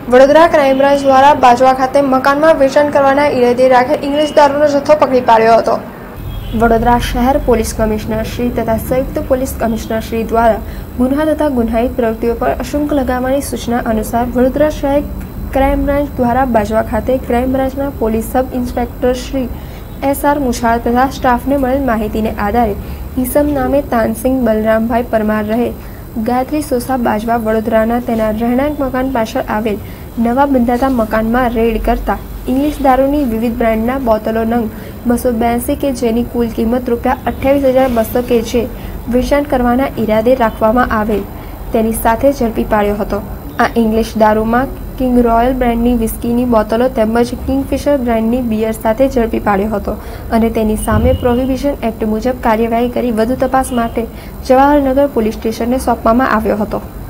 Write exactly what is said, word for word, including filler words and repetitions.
Vadodara crime branch દ્વારા બાજવા ખાતે મકાનમાં વેચાણ કરવાના ઈરાદે રાખેલ ઇંગ્લિશ દારૂનો જથ્થો પકડી પાડ્યો હતો। વડોદરા શહેર પોલીસ કમિશનર શ્રી તથા સંયુક્ત પોલીસ કમિશનર શ્રી દ્વારા ગુન્હા તથા ગુન્હાહિત પ્રવૃત્તિઓ પર અંકુશ લગાવવાની સૂચના અનુસાર વડોદરા શહેર ક્રાઇમ બ્રાન્ચ દ્વારા બાજવા ખાતે ક્રાઇમ બ્રાન્ચના police sub inspector Shri S R Muchhal તથા સ્ટાફને મળેલ માહિતીને આધારે ઈસમ નામે તાનસિંહ બલરામભાઈ પરમાર રહે ગાયત્રી સોસા બાજવા વડોદરાના તેના રહેણાંક મકાન પાછળ આવેલ નવા બંધાતા મકાનમાં રેડ કરતા ઇંગ્લિશ દારૂની વિવિધ બ્રાન્ડના બોટલો નંગ બસો બ્યાસી કે જેની કુલ કિંમત રૂપિયા અઠ્યાવીસ હજાર બસો કે જે વેચાણ કરવાના ઈરાદે રાખવામાં આવેલ તેની સાથે ઝડપી પાડ્યો હતો। આ ઇંગ્લિશ દારૂમાં કિંગ રોયલ બ્રાન્ડની વિસ્કીની બોટલો તેમજ કિંગફિશર બ્રાન્ડની બિયર સાથે ઝડપી પાડ્યો હતો અને તેની સામે પ્રોહિબિશન એક્ટ મુજબ કાર્યવાહી કરી વધુ તપાસ માટે જવાહરનગર પોલીસ સ્ટેશનને સોંપવામાં આવ્યો હતો।